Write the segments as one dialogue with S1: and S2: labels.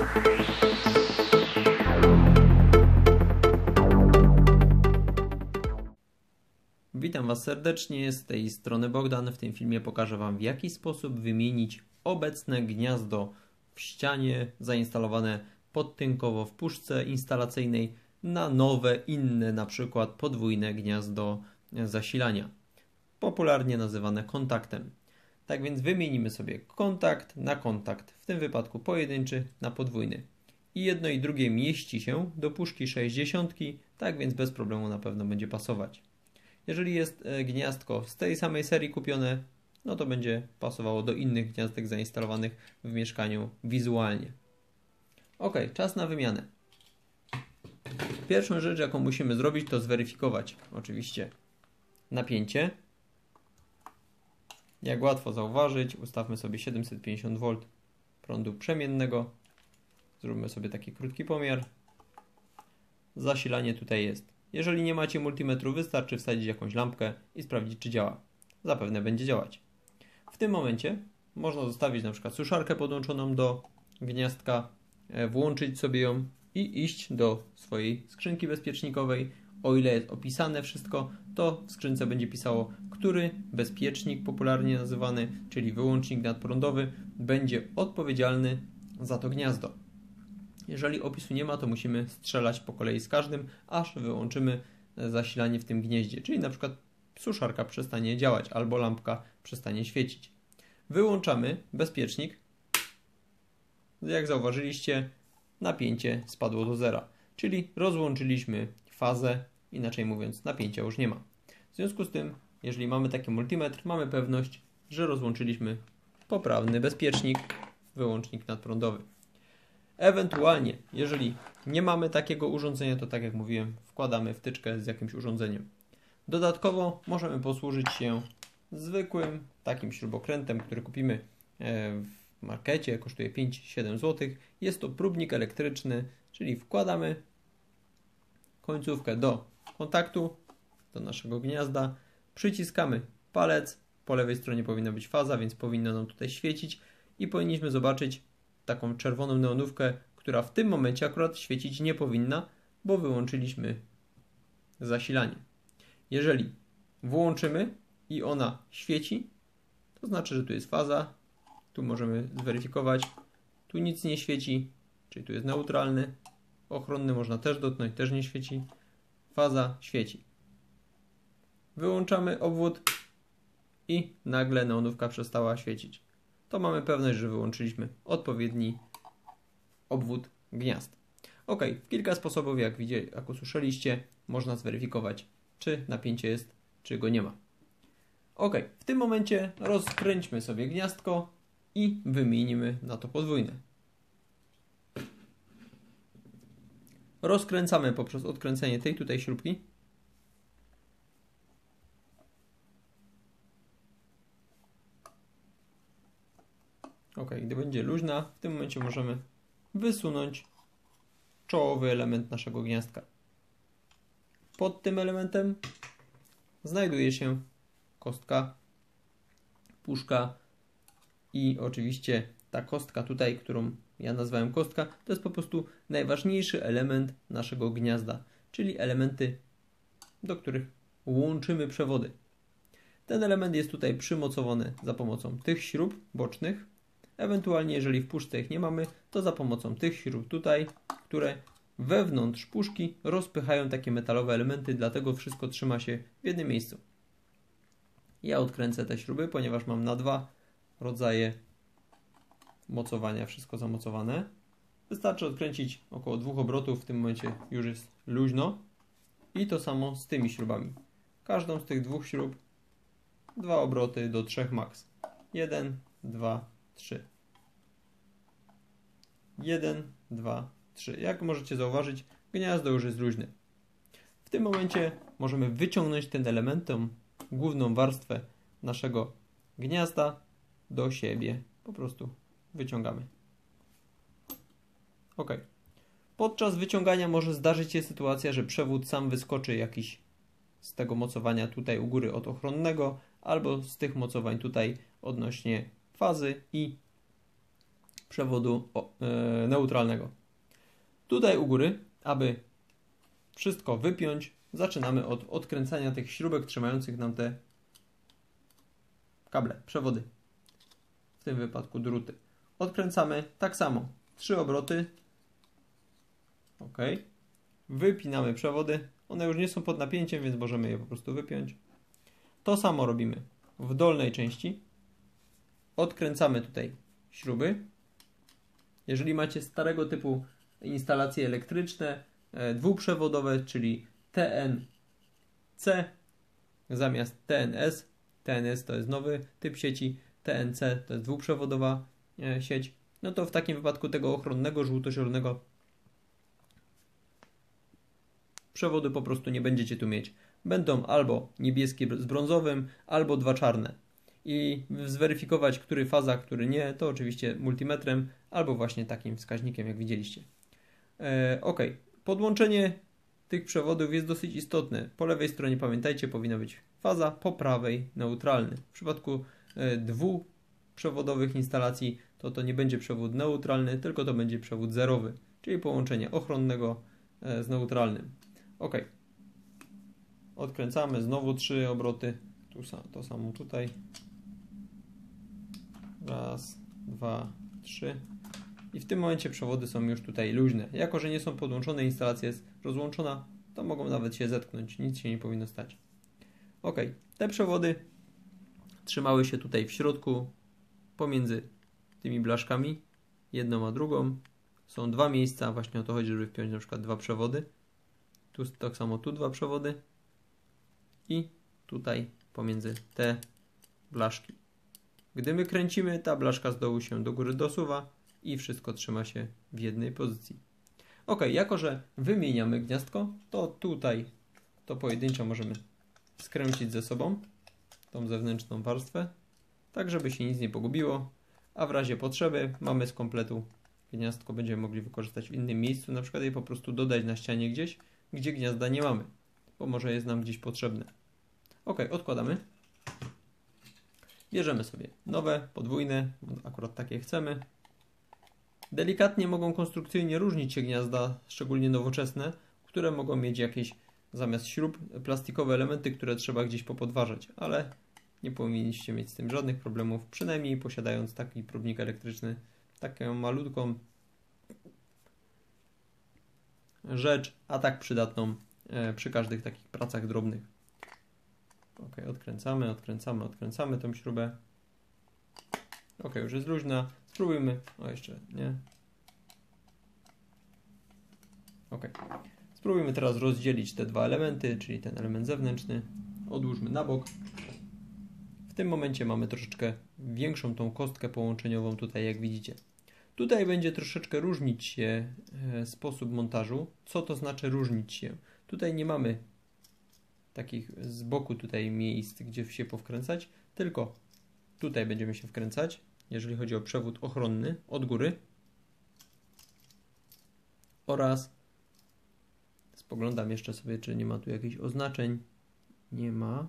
S1: Witam Was serdecznie, z tej strony Bogdan. W tym filmie pokażę Wam, w jaki sposób wymienić obecne gniazdo w ścianie zainstalowane podtynkowo w puszce instalacyjnej na nowe, inne, na przykład podwójne gniazdo zasilania, popularnie nazywane kontaktem. Tak więc wymienimy sobie kontakt na kontakt, w tym wypadku pojedynczy na podwójny. I jedno i drugie mieści się do puszki 60, tak więc bez problemu na pewno będzie pasować. Jeżeli jest gniazdko z tej samej serii kupione, no to będzie pasowało do innych gniazdek zainstalowanych w mieszkaniu wizualnie. Ok, czas na wymianę. Pierwszą rzecz, jaką musimy zrobić, to zweryfikować oczywiście napięcie. Jak łatwo zauważyć, ustawmy sobie 750V prądu przemiennego. Zróbmy sobie taki krótki pomiar. Zasilanie tutaj jest. Jeżeli nie macie multimetru, wystarczy wsadzić jakąś lampkę i sprawdzić, czy działa. Zapewne będzie działać. W tym momencie można zostawić na przykład suszarkę podłączoną do gniazdka, włączyć sobie ją i iść do swojej skrzynki bezpiecznikowej. O ile jest opisane wszystko, to w skrzynce będzie pisało, który bezpiecznik, popularnie nazywany, czyli wyłącznik nadprądowy, będzie odpowiedzialny za to gniazdo. Jeżeli opisu nie ma, to musimy strzelać po kolei z każdym, aż wyłączymy zasilanie w tym gnieździe. Czyli na przykład suszarka przestanie działać albo lampka przestanie świecić. Wyłączamy bezpiecznik. Jak zauważyliście, napięcie spadło do zera. Czyli rozłączyliśmy fazę, inaczej mówiąc napięcia już nie ma. W związku z tym, jeżeli mamy taki multimetr, mamy pewność, że rozłączyliśmy poprawny bezpiecznik, wyłącznik nadprądowy. Ewentualnie, jeżeli nie mamy takiego urządzenia, to tak jak mówiłem, wkładamy wtyczkę z jakimś urządzeniem. Dodatkowo możemy posłużyć się zwykłym takim śrubokrętem, który kupimy w markecie, kosztuje 5-7 zł. Jest to próbnik elektryczny, czyli wkładamy końcówkę do kontaktu, do naszego gniazda, przyciskamy palec, po lewej stronie powinna być faza, więc powinno nam tutaj świecić i powinniśmy zobaczyć taką czerwoną neonówkę, która w tym momencie akurat świecić nie powinna, bo wyłączyliśmy zasilanie. Jeżeli włączymy i ona świeci, to znaczy, że tu jest faza, tu możemy zweryfikować, tu nic nie świeci, czyli tu jest neutralny, ochronny można też dotknąć, też nie świeci, faza świeci. Wyłączamy obwód i nagle neonówka przestała świecić. To mamy pewność, że wyłączyliśmy odpowiedni obwód gniazd. Ok, w kilka sposobów, jak usłyszeliście, można zweryfikować, czy napięcie jest, czy go nie ma. Ok, w tym momencie rozkręćmy sobie gniazdko i wymienimy na to podwójne. Rozkręcamy poprzez odkręcenie tej tutaj śrubki. Ok, gdy będzie luźna, w tym momencie możemy wysunąć czołowy element naszego gniazdka. Pod tym elementem znajduje się kostka, puszka i oczywiście ta kostka tutaj, którą ja nazwałem kostka, to jest po prostu najważniejszy element naszego gniazda, czyli elementy, do których łączymy przewody. Ten element jest tutaj przymocowany za pomocą tych śrub bocznych. Ewentualnie, jeżeli w puszce ich nie mamy, to za pomocą tych śrub tutaj, które wewnątrz puszki rozpychają takie metalowe elementy, dlatego wszystko trzyma się w jednym miejscu. Ja odkręcę te śruby, ponieważ mam na dwa rodzaje mocowania wszystko zamocowane. Wystarczy odkręcić około 2 obrotów, w tym momencie już jest luźno. I to samo z tymi śrubami. Każdą z tych 2 śrub 2 obroty do 3 max. 1, 2, 3. 1, 2, 3. Jak możecie zauważyć, gniazdo już jest luźne. W tym momencie możemy wyciągnąć ten elementem główną warstwę naszego gniazda do siebie. Po prostu wyciągamy. Ok. Podczas wyciągania może zdarzyć się sytuacja, że przewód sam wyskoczy jakiś z tego mocowania tutaj u góry od ochronnego, albo z tych mocowań tutaj odnośnie fazy i przewodu neutralnego. Tutaj u góry, aby wszystko wypiąć, zaczynamy od odkręcania tych śrubek trzymających nam te kable, przewody. W tym wypadku druty. Odkręcamy tak samo. 3 obroty. OK. Wypinamy przewody. One już nie są pod napięciem, więc możemy je po prostu wypiąć. To samo robimy w dolnej części. Odkręcamy tutaj śruby. Jeżeli macie starego typu instalacje elektryczne, dwuprzewodowe, czyli TNC zamiast TNS. TNS to jest nowy typ sieci, TNC to jest dwuprzewodowa sieć. No to w takim wypadku tego ochronnego, żółto-zielonego przewodu po prostu nie będziecie tu mieć. Będą albo niebieskie z brązowym, albo 2 czarne. I zweryfikować, który faza, który nie, to oczywiście multimetrem, albo właśnie takim wskaźnikiem, jak widzieliście. OK. Podłączenie tych przewodów jest dosyć istotne. Po lewej stronie, pamiętajcie, powinna być faza, po prawej neutralny. W przypadku dwuprzewodowych instalacji to nie będzie przewód neutralny, tylko to będzie przewód zerowy, czyli połączenie ochronnego z neutralnym. OK. Odkręcamy, znowu 3 obroty. To samo tutaj. Raz, 2, 3. I w tym momencie przewody są już tutaj luźne. Jako że nie są podłączone, instalacja jest rozłączona, to mogą nawet się zetknąć. Nic się nie powinno stać. OK. Te przewody trzymały się tutaj w środku pomiędzy tymi blaszkami. Jedną a drugą. Są 2 miejsca. Właśnie o to chodzi, żeby wpiąć na przykład 2 przewody. Tu tak samo tu 2 przewody. I tutaj pomiędzy te blaszki. Gdy my kręcimy, ta blaszka z dołu się do góry dosuwa i wszystko trzyma się w jednej pozycji. OK, jako że wymieniamy gniazdko, to tutaj to pojedynczo możemy skręcić ze sobą tą zewnętrzną warstwę, tak żeby się nic nie pogubiło, a w razie potrzeby mamy z kompletu gniazdko, będziemy mogli wykorzystać w innym miejscu, na przykład je po prostu dodać na ścianie gdzieś, gdzie gniazda nie mamy, bo może jest nam gdzieś potrzebne. OK, odkładamy. Bierzemy sobie nowe, podwójne, akurat takie chcemy. Delikatnie mogą konstrukcyjnie różnić się gniazda, szczególnie nowoczesne, które mogą mieć jakieś zamiast śrub plastikowe elementy, które trzeba gdzieś popodważać, ale nie powinniście mieć z tym żadnych problemów, przynajmniej posiadając taki próbnik elektryczny, taką malutką rzecz, a tak przydatną przy każdych takich pracach drobnych. OK, odkręcamy tą śrubę. OK, już jest luźna. Spróbujmy. O, jeszcze nie. OK. Spróbujmy teraz rozdzielić te 2 elementy, czyli ten element zewnętrzny. Odłóżmy na bok. W tym momencie mamy troszeczkę większą tą kostkę połączeniową tutaj, jak widzicie. Tutaj będzie troszeczkę różnić się sposób montażu. Co to znaczy różnić się? Tutaj nie mamy takich z boku tutaj miejsc, gdzie się powkręcać, tylko tutaj będziemy się wkręcać, jeżeli chodzi o przewód ochronny od góry. Oraz spoglądam jeszcze sobie, czy nie ma tu jakichś oznaczeń. Nie ma.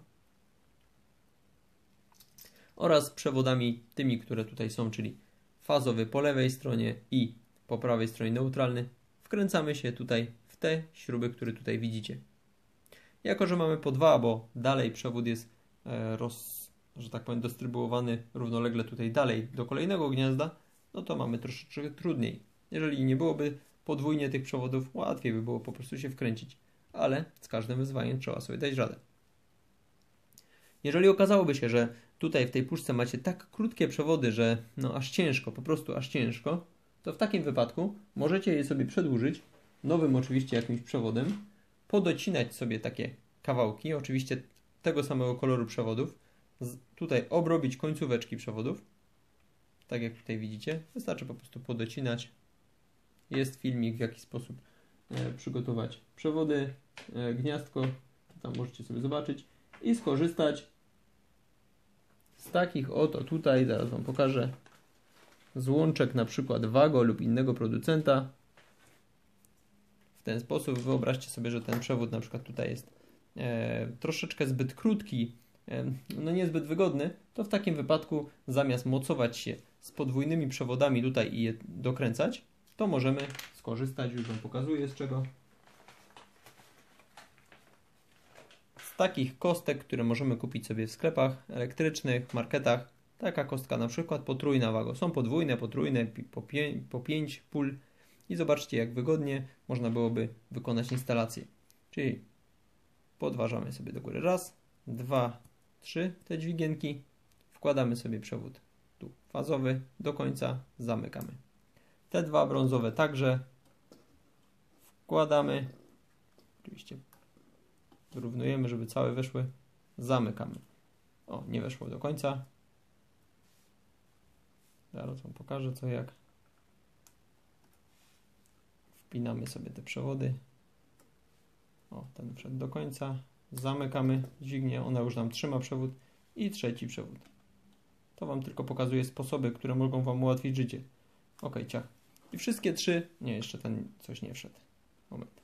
S1: Oraz przewodami tymi, które tutaj są, czyli fazowy po lewej stronie i po prawej stronie neutralny. Wkręcamy się tutaj w te śruby, które tutaj widzicie. Jako że mamy po 2, bo dalej przewód jest że tak powiem, dystrybuowany równolegle tutaj dalej do kolejnego gniazda, no to mamy troszeczkę trudniej. Jeżeli nie byłoby podwójnie tych przewodów, łatwiej by było po prostu się wkręcić, ale z każdym wyzwaniem trzeba sobie dać radę. Jeżeli okazałoby się, że tutaj w tej puszce macie tak krótkie przewody, że no aż ciężko, po prostu aż ciężko, to w takim wypadku możecie je sobie przedłużyć, nowym oczywiście jakimś przewodem, podocinać sobie takie kawałki, oczywiście tego samego koloru przewodów, tutaj obrobić końcóweczki przewodów, tak jak tutaj widzicie, wystarczy po prostu podocinać. Jest filmik, w jaki sposób przygotować przewody, gniazdko, tam możecie sobie zobaczyć i skorzystać z takich oto tutaj, zaraz Wam pokażę, z łączek na przykład Wago lub innego producenta. W ten sposób wyobraźcie sobie, że ten przewód na przykład tutaj jest troszeczkę zbyt krótki no niezbyt wygodny, to w takim wypadku zamiast mocować się z podwójnymi przewodami tutaj i je dokręcać, to możemy skorzystać, już Wam pokazuję z czego. Z takich kostek, które możemy kupić sobie w sklepach elektrycznych, marketach. Taka kostka na przykład potrójna wago. Są podwójne, potrójne, po 5 pól. I zobaczcie, jak wygodnie można byłoby wykonać instalację. Czyli podważamy sobie do góry. Raz, dwa, trzy te dźwigienki. Wkładamy sobie przewód tu fazowy do końca. Zamykamy. Te dwa brązowe także wkładamy. Oczywiście wyrównujemy, żeby całe weszły. Zamykamy. O, nie weszło do końca. Zaraz Wam pokażę co jak. Wpinamy sobie te przewody. O, ten wszedł do końca. Zamykamy dźwignię, ona już nam trzyma przewód. I trzeci przewód. To Wam tylko pokazuje sposoby, które mogą Wam ułatwić życie. Ok, ciach. I wszystkie trzy... Nie, jeszcze ten coś nie wszedł. Moment.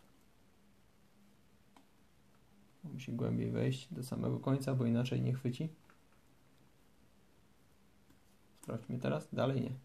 S1: Musi głębiej wejść do samego końca, bo inaczej nie chwyci. Sprawdźmy teraz. Dalej nie.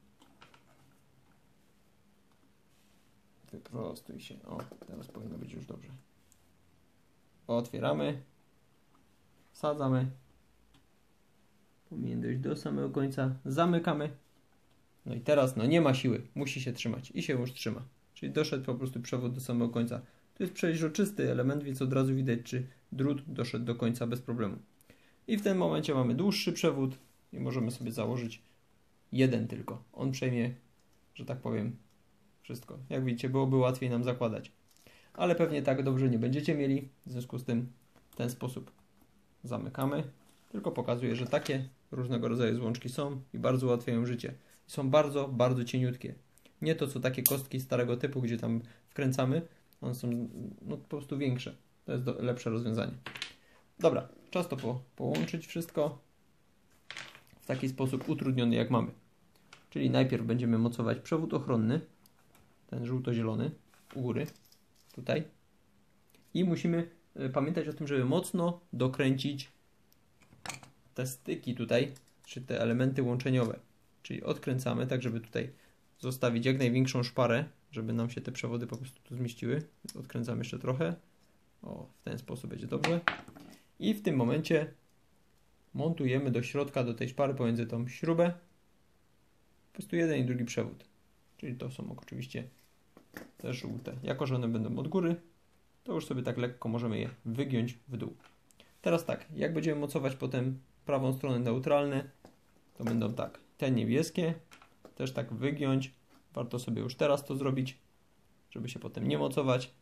S1: Wyprostuj się. O, teraz powinno być już dobrze. Otwieramy. Wsadzamy. Powinien dojść do samego końca. Zamykamy. No i teraz, no nie ma siły. Musi się trzymać. I się już trzyma. Czyli doszedł po prostu przewód do samego końca. To jest przeźroczysty element, więc od razu widać, czy drut doszedł do końca bez problemu. I w tym momencie mamy dłuższy przewód i możemy sobie założyć jeden tylko. On przejmie, że tak powiem, wszystko. Jak widzicie, byłoby łatwiej nam zakładać. Ale pewnie tak dobrze nie będziecie mieli. W związku z tym w ten sposób zamykamy. Tylko pokazuję, że takie różnego rodzaju złączki są i bardzo ułatwiają życie. Są bardzo, bardzo cieniutkie. Nie to, co takie kostki starego typu, gdzie tam wkręcamy. One są no, po prostu większe. To jest lepsze rozwiązanie. Dobra, czas to połączyć wszystko w taki sposób utrudniony jak mamy. Czyli najpierw będziemy mocować przewód ochronny, ten żółto-zielony u góry, tutaj. I musimy pamiętać o tym, żeby mocno dokręcić te styki tutaj, czy te elementy łączeniowe. Czyli odkręcamy tak, żeby tutaj zostawić jak największą szparę, żeby nam się te przewody po prostu tu zmieściły. Odkręcamy jeszcze trochę. O, w ten sposób będzie dobrze. I w tym momencie montujemy do środka, do tej szpary pomiędzy tą śrubę po prostu jeden i drugi przewód. Czyli to są oczywiście te żółte. Jako że one będą od góry, to już sobie tak lekko możemy je wygiąć w dół. Teraz tak, jak będziemy mocować potem prawą stronę neutralne, to będą tak, te niebieskie też tak wygiąć. Warto sobie już teraz to zrobić, żeby się potem nie mocować.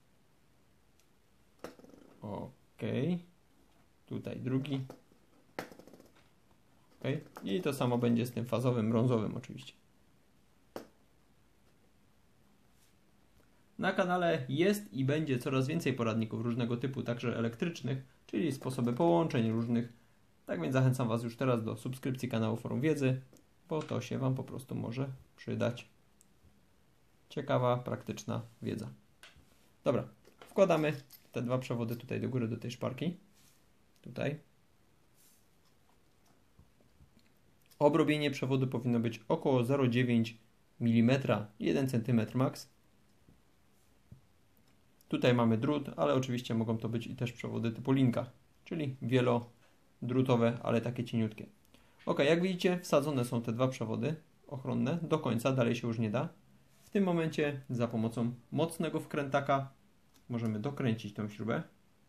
S1: Ok. Tutaj drugi. Ok. I to samo będzie z tym fazowym, brązowym oczywiście. Na kanale jest i będzie coraz więcej poradników różnego typu, także elektrycznych, czyli sposoby połączeń różnych. Tak więc zachęcam Was już teraz do subskrypcji kanału Forum Wiedzy, bo to się Wam po prostu może przydać. Ciekawa, praktyczna wiedza. Dobra, wkładamy te dwa przewody tutaj do góry, do tej szparki. Tutaj. Obrobienie przewodu powinno być około 0,9 mm, 1 cm max. Tutaj mamy drut, ale oczywiście mogą to być i też przewody typu linka, czyli wielodrutowe, ale takie cieniutkie. Ok, jak widzicie, wsadzone są te dwa przewody ochronne do końca, dalej się już nie da. W tym momencie za pomocą mocnego wkrętaka możemy dokręcić tę śrubę,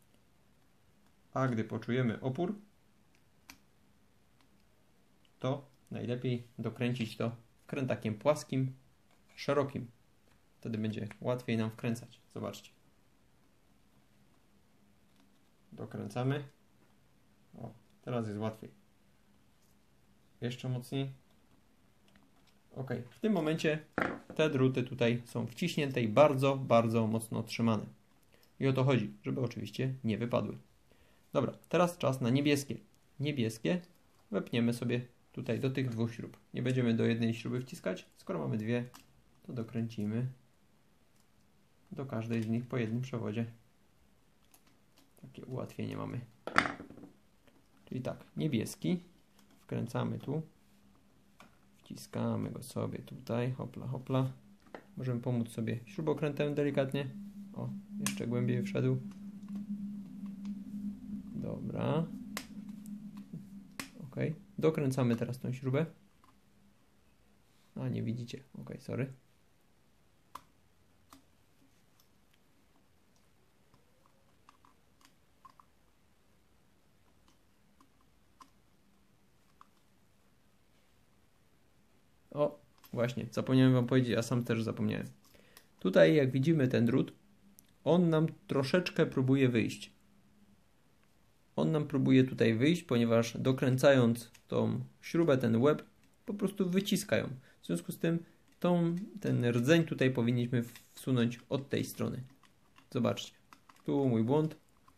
S1: a gdy poczujemy opór, to najlepiej dokręcić to wkrętakiem płaskim, szerokim. Wtedy będzie łatwiej nam wkręcać. Zobaczcie. Dokręcamy. O, teraz jest łatwiej. Jeszcze mocniej. Ok, w tym momencie te druty tutaj są wciśnięte i bardzo, bardzo mocno trzymane. I o to chodzi, żeby oczywiście nie wypadły. Dobra, teraz czas na niebieskie. Niebieskie wepniemy sobie tutaj do tych dwóch śrub. Nie będziemy do jednej śruby wciskać. Skoro mamy dwie, to dokręcimy do każdej z nich po jednym przewodzie. Takie ułatwienie mamy. Czyli tak, niebieski. Wkręcamy tu. Wciskamy go sobie tutaj. Hopla, hopla. Możemy pomóc sobie śrubokrętem delikatnie. O, jeszcze głębiej wszedł. Dobra. Ok. Dokręcamy teraz tą śrubę. A, nie widzicie. Ok, sorry. O, właśnie, zapomniałem wam powiedzieć, a sam też zapomniałem. Tutaj, jak widzimy ten drut, on nam troszeczkę próbuje wyjść. On nam próbuje tutaj wyjść, ponieważ dokręcając tą śrubę, ten łeb, po prostu wyciskają. W związku z tym ten rdzeń tutaj powinniśmy wsunąć od tej strony. Zobaczcie. Tu mój błąd.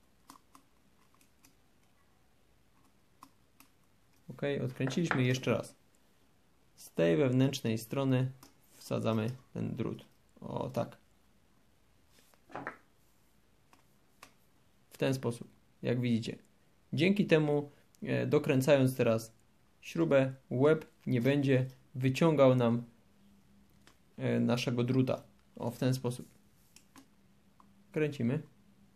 S1: Ok, odkręciliśmy jeszcze raz. Z tej wewnętrznej strony wsadzamy ten drut. O, tak. W ten sposób, jak widzicie. Dzięki temu, dokręcając teraz śrubę, łeb nie będzie wyciągał nam naszego druta. O, w ten sposób. Kręcimy.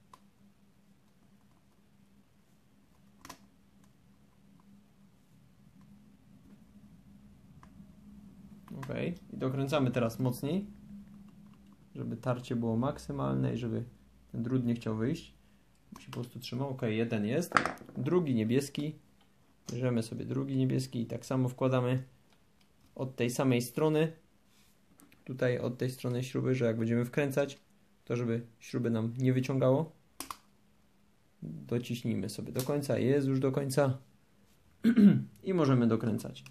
S1: Ok. I dokręcamy teraz mocniej, żeby tarcie było maksymalne i żeby ten drut nie chciał wyjść. Się po prostu trzymał. Ok, jeden jest. Drugi niebieski. Bierzemy sobie drugi niebieski i tak samo wkładamy od tej samej strony. Tutaj od tej strony śruby, że jak będziemy wkręcać, to żeby śruby nam nie wyciągało. Dociśnijmy sobie do końca. Jest już do końca. I możemy dokręcać.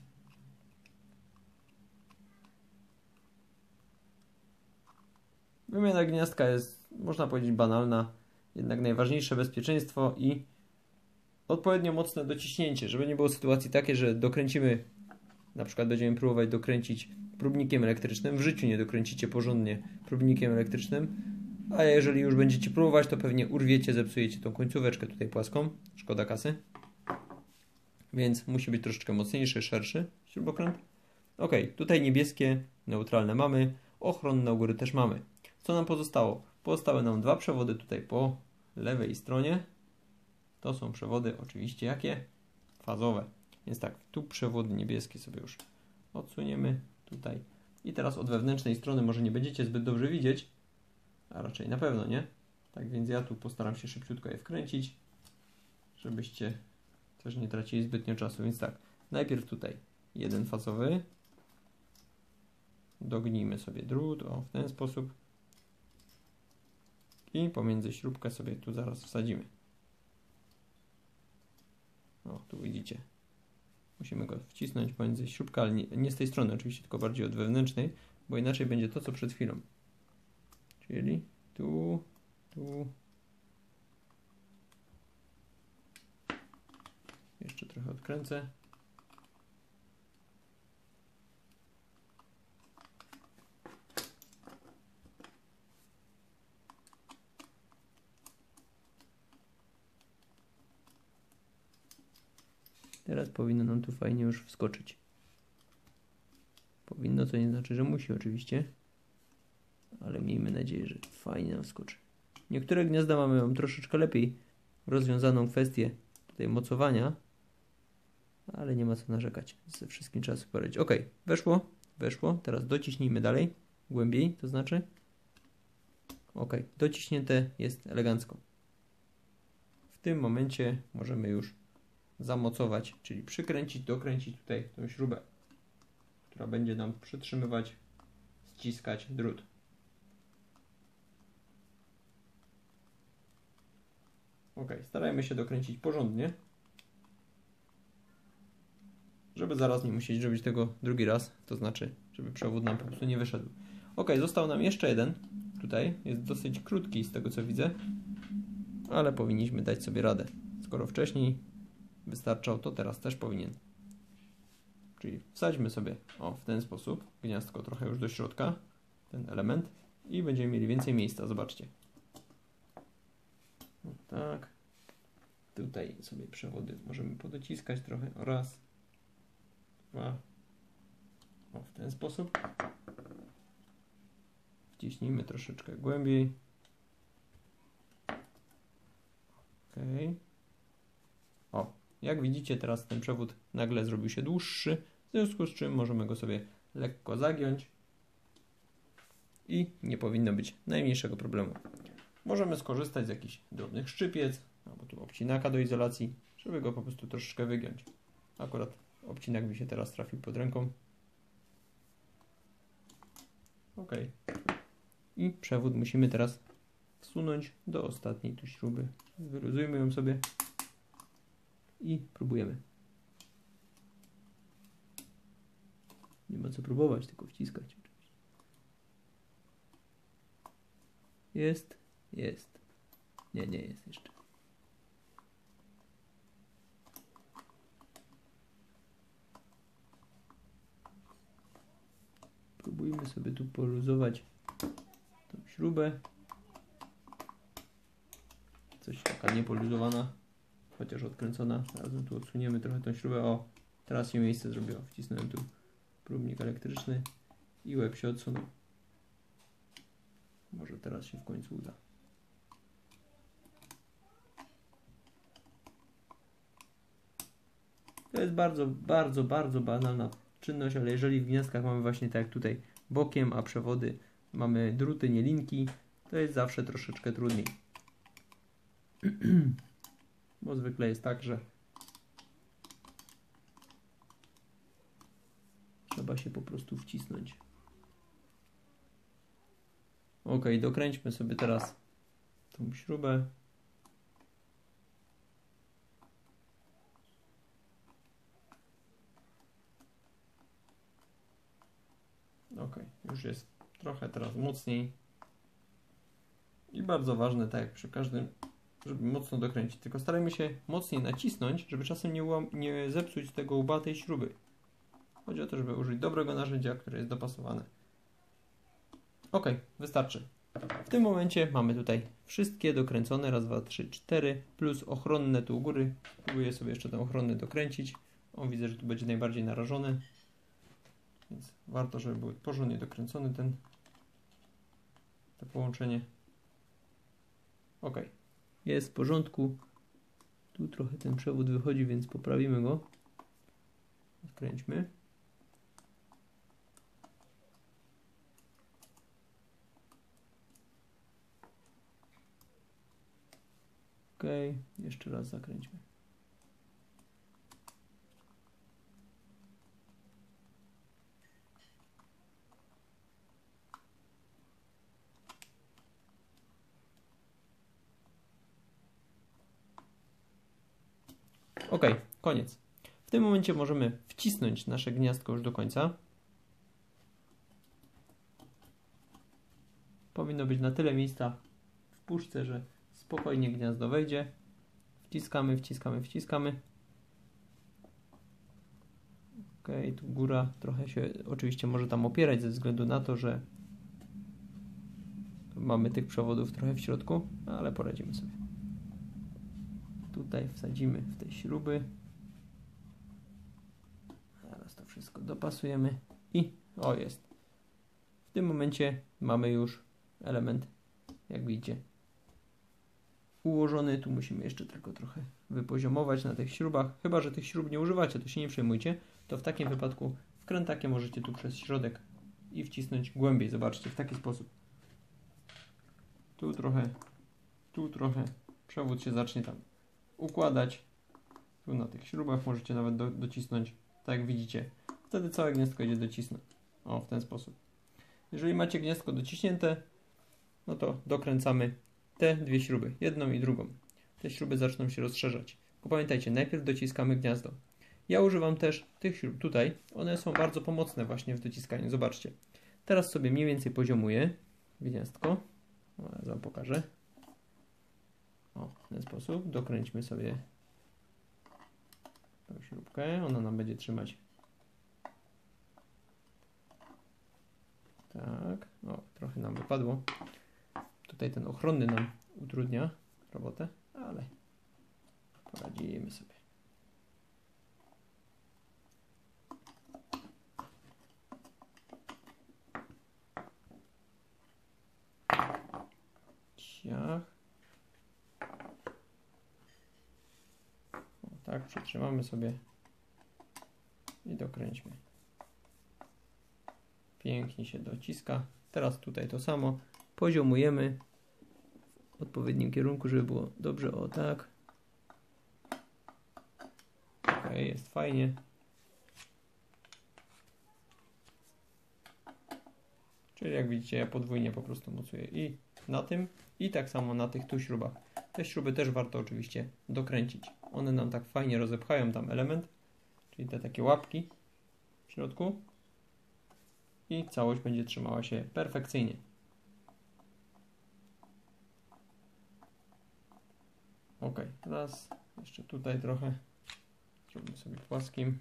S1: Wymiana gniazdka jest, można powiedzieć, banalna. Jednak najważniejsze bezpieczeństwo i odpowiednio mocne dociśnięcie, żeby nie było sytuacji takiej, że dokręcimy, na przykład będziemy próbować dokręcić próbnikiem elektrycznym, w życiu nie dokręcicie porządnie próbnikiem elektrycznym, a jeżeli już będziecie próbować, to pewnie urwiecie, zepsujecie tą końcóweczkę tutaj płaską, szkoda kasy, więc musi być troszeczkę mocniejszy, szerszy śrubokręt. Ok, tutaj niebieskie, neutralne mamy, ochronne u góry też mamy. Co nam pozostało? Pozostały nam dwa przewody tutaj po lewej stronie. To są przewody oczywiście jakie? Fazowe. Więc tak, tu przewody niebieskie sobie już odsuniemy tutaj. I teraz od wewnętrznej strony może nie będziecie zbyt dobrze widzieć, a raczej na pewno nie. Tak więc ja tu postaram się szybciutko je wkręcić, żebyście też nie tracili zbytnio czasu. Więc tak, najpierw tutaj jeden fazowy. Dognijmy sobie drut, o, w ten sposób. I pomiędzy śrubkę sobie tu zaraz wsadzimy. O, tu widzicie. Musimy go wcisnąć pomiędzy śrubkę, ale nie z tej strony oczywiście, tylko bardziej od wewnętrznej, bo inaczej będzie to, co przed chwilą. Czyli tu, tu. Jeszcze trochę odkręcę. Teraz powinno nam tu fajnie już wskoczyć. Powinno, co nie znaczy, że musi oczywiście. Ale miejmy nadzieję, że fajnie nam wskoczy. Niektóre gniazda mam troszeczkę lepiej rozwiązaną kwestię tutaj mocowania. Ale nie ma co narzekać. Ze wszystkim trzeba sobie poradzić. Ok, weszło, weszło. Teraz dociśnijmy dalej. Głębiej, to znaczy. Ok, dociśnięte jest elegancko. W tym momencie możemy już zamocować, czyli przykręcić, dokręcić tutaj tą śrubę, która będzie nam przytrzymywać, ściskać drut. Ok, starajmy się dokręcić porządnie, żeby zaraz nie musieć robić tego drugi raz, to znaczy, żeby przewód nam po prostu nie wyszedł. Ok, został nam jeszcze jeden, tutaj jest dosyć krótki z tego co widzę, ale powinniśmy dać sobie radę. Skoro wcześniej wystarczał, to teraz też powinien. Czyli wsadźmy sobie w ten sposób gniazdko trochę już do środka, ten element i będziemy mieli więcej miejsca, zobaczcie. Tak. Tutaj sobie przewody możemy podociskać trochę. Raz, dwa. O, w ten sposób. Wciśnijmy troszeczkę głębiej. Ok. O, jak widzicie, teraz ten przewód nagle zrobił się dłuższy, w związku z czym możemy go sobie lekko zagiąć i nie powinno być najmniejszego problemu. Możemy skorzystać z jakichś drobnych szczypiec albo tu obcinaka do izolacji, żeby go po prostu troszeczkę wygiąć. Akurat obcinak mi się teraz trafił pod ręką. Ok. I przewód musimy teraz wsunąć do ostatniej tu śruby. Wyluzujmy ją sobie i próbujemy. Nie ma co próbować, tylko wciskać. Jest, jest. Nie, nie jest jeszcze. Próbujmy sobie tu poluzować tą śrubę. Coś taka niepoluzowana, chociaż odkręcona. Zarazem tu odsuniemy trochę tą śrubę. O, teraz się miejsce zrobiło. Wcisnąłem tu próbnik elektryczny i łeb się odsunął. Może teraz się w końcu uda. To jest bardzo banalna czynność, ale jeżeli w gniazdkach mamy właśnie tak jak tutaj bokiem, a przewody mamy druty, nie linki, to jest zawsze troszeczkę trudniej. Bo zwykle jest tak, że trzeba się po prostu wcisnąć. Ok, dokręćmy sobie teraz tą śrubę. Ok, już jest trochę teraz mocniej. I bardzo ważne, tak jak przy każdym, żeby mocno dokręcić. Tylko starajmy się mocniej nacisnąć, żeby czasem nie zepsuć tego łba tej śruby. Chodzi o to, żeby użyć dobrego narzędzia, które jest dopasowane. Ok, wystarczy. W tym momencie mamy tutaj wszystkie dokręcone. Raz, dwa, trzy, cztery. Plus ochronne tu u góry. Próbuję sobie jeszcze ten ochronny dokręcić. O, widzę, że tu będzie najbardziej narażony. Więc warto, żeby był porządnie dokręcony to połączenie. Ok, jest w porządku. Tu trochę ten przewód wychodzi, więc poprawimy go. Odkręćmy. Ok, jeszcze raz zakręćmy. Ok, koniec. W tym momencie możemy wcisnąć nasze gniazdko już do końca. Powinno być na tyle miejsca w puszce, że spokojnie gniazdo wejdzie. Wciskamy, wciskamy, wciskamy. Ok, tu góra trochę się oczywiście może tam opierać ze względu na to, że mamy tych przewodów trochę w środku, ale poradzimy sobie. Tutaj wsadzimy w te śruby. Teraz to wszystko dopasujemy i o, jest. W tym momencie mamy już element, jak widzicie, ułożony. Tu musimy jeszcze tylko trochę wypoziomować na tych śrubach. Chyba że tych śrub nie używacie, to się nie przejmujcie. To w takim wypadku wkrętakiem możecie tu przez środek i wcisnąć głębiej. Zobaczcie, w taki sposób. Tu trochę. Przewód się zacznie tam układać. Tu na tych śrubach możecie nawet docisnąć, tak jak widzicie. Wtedy całe gniazdko idzie docisnąć. O, w ten sposób. Jeżeli macie gniazdko dociśnięte, no to dokręcamy te dwie śruby, jedną i drugą. Te śruby zaczną się rozszerzać. Tylko pamiętajcie, najpierw dociskamy gniazdo. Ja używam też tych śrub tutaj. One są bardzo pomocne właśnie w dociskaniu. Zobaczcie. Teraz sobie mniej więcej poziomuję gniazdko. Ja wam pokażę. O, w ten sposób. Dokręćmy sobie tą śrubkę. Ona nam będzie trzymać. Tak. O, trochę nam wypadło. Tutaj ten ochronny nam utrudnia robotę, ale Poradzimy sobie. Ciach. O, tak, przytrzymamy sobie i dokręćmy. Pięknie się dociska. Teraz tutaj to samo. Poziomujemy w odpowiednim kierunku, żeby było dobrze. O tak. Ok, jest fajnie. Czyli jak widzicie, ja podwójnie po prostu mocuję i na tym, i tak samo na tych tu śrubach. Te śruby też warto oczywiście dokręcić. One nam tak fajnie rozepchają tam element, czyli te takie łapki w środku i całość będzie trzymała się perfekcyjnie. Ok, teraz jeszcze tutaj trochę zrobimy sobie płaskim.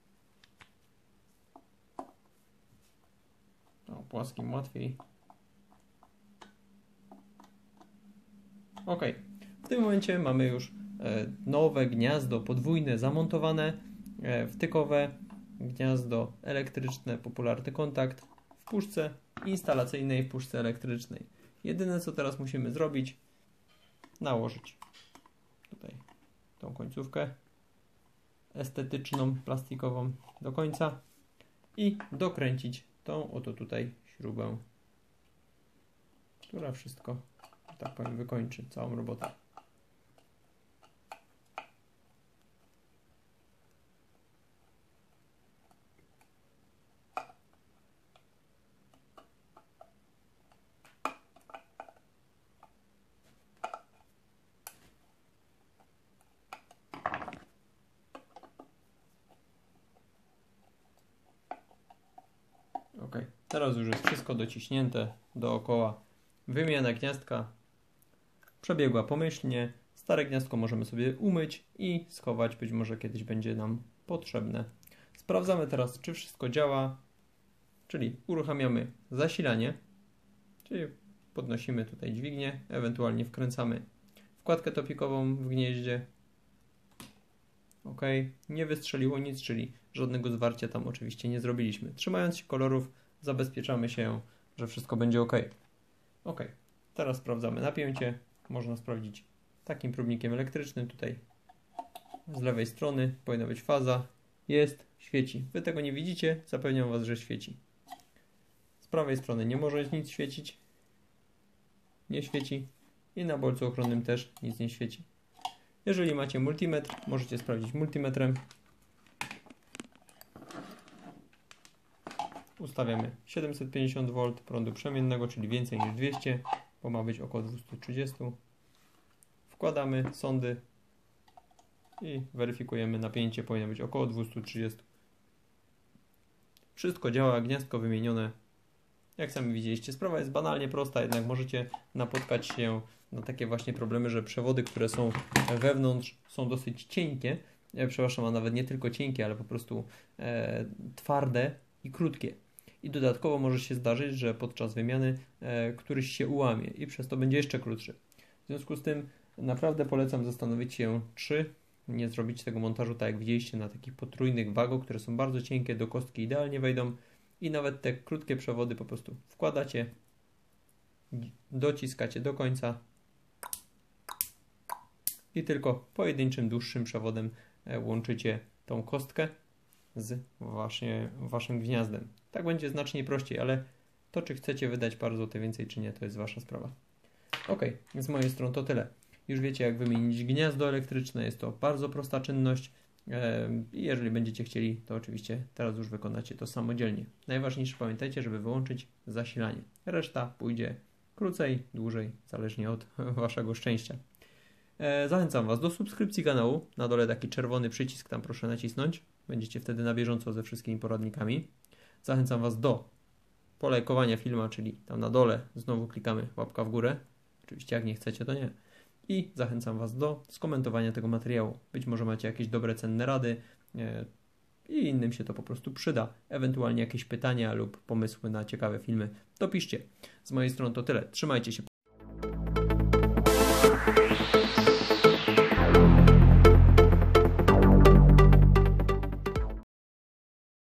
S1: O, płaskim łatwiej. Ok, w tym momencie mamy już nowe gniazdo podwójne zamontowane, wtykowe, gniazdo elektryczne, popularny kontakt w puszce instalacyjnej, w puszce elektrycznej. Jedyne co teraz musimy zrobić, nałożyć tutaj tą końcówkę estetyczną, plastikową do końca i dokręcić tą oto tutaj śrubę, która wszystko, że tak powiem, wykończy całą robotę. Ok, teraz już jest wszystko dociśnięte dookoła. Wymiana gniazdka przebiegła pomyślnie. Stare gniazdko możemy sobie umyć i schować, być może kiedyś będzie nam potrzebne. Sprawdzamy teraz, czy wszystko działa, czyli uruchamiamy zasilanie, czyli podnosimy tutaj dźwignię, ewentualnie wkręcamy wkładkę topikową w gnieździe. Ok, nie wystrzeliło nic, czyli żadnego zwarcia tam oczywiście nie zrobiliśmy. Trzymając się kolorów zabezpieczamy się, że wszystko będzie ok. Ok, teraz sprawdzamy napięcie. Można sprawdzić takim próbnikiem elektrycznym. Tutaj z lewej strony powinna być faza. Jest, świeci. Wy tego nie widzicie, zapewniam Was, że świeci. Z prawej strony nie może nic świecić. Nie świeci. I na bolcu ochronnym też nic nie świeci. Jeżeli macie multimetr, możecie sprawdzić multimetrem. Ustawiamy 750 V prądu przemiennego, czyli więcej niż 200, bo ma być około 230. Wkładamy sondy i weryfikujemy napięcie, powinno być około 230. Wszystko działa, gniazdko wymienione. Jak sami widzieliście, sprawa jest banalnie prosta, jednak możecie napotkać się na takie właśnie problemy, że przewody, które są wewnątrz, są dosyć cienkie. Przepraszam, a nawet nie tylko cienkie, ale po prostu twarde i krótkie. I dodatkowo może się zdarzyć, że podczas wymiany któryś się ułamie i przez to będzie jeszcze krótszy. W związku z tym naprawdę polecam zastanowić się, czy nie zrobić tego montażu tak jak widzieliście na takich potrójnych wago, które są bardzo cienkie, do kostki idealnie wejdą i nawet te krótkie przewody po prostu wkładacie, dociskacie do końca i tylko pojedynczym dłuższym przewodem łączycie tą kostkę z waszym gniazdem. Tak będzie znacznie prościej, ale to czy chcecie wydać parę złotych więcej czy nie, to jest wasza sprawa. Ok, z mojej strony to tyle. Już wiecie jak wymienić gniazdo elektryczne, jest to bardzo prosta czynność i jeżeli będziecie chcieli, to oczywiście teraz już wykonacie to samodzielnie. Najważniejsze pamiętajcie, żeby wyłączyć zasilanie. Reszta pójdzie krócej, dłużej, zależnie od waszego szczęścia. Zachęcam Was do subskrypcji kanału. Na dole taki czerwony przycisk, tam proszę nacisnąć. Będziecie wtedy na bieżąco ze wszystkimi poradnikami. Zachęcam Was do polajkowania filmu, czyli tam na dole znowu klikamy łapka w górę. Oczywiście jak nie chcecie, to nie. I zachęcam Was do skomentowania tego materiału. Być może macie jakieś dobre, cenne rady i innym się to po prostu przyda. Ewentualnie jakieś pytania lub pomysły na ciekawe filmy, to piszcie. Z mojej strony to tyle. Trzymajcie się.